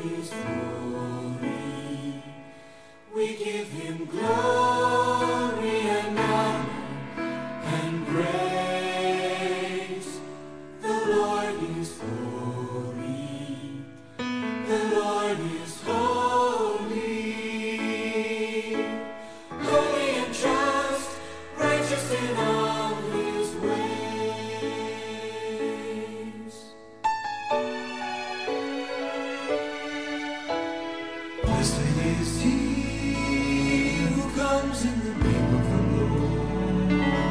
is holy. We give him glory and honor and praise. The Lord is holy. The Lord is holy. Holy and just, righteous in all his ways. Blessed is he who comes in the name of the Lord.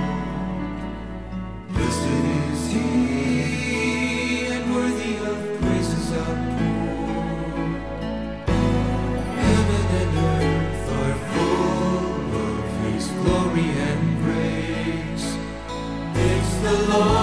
Blessed is he and worthy of praises outpoured. Heaven and earth are full of his glory and grace. It's the Lord.